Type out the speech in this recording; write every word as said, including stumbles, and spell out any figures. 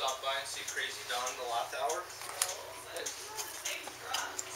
stop by and see Crazy Don the last hour. Oh, that's the same truck.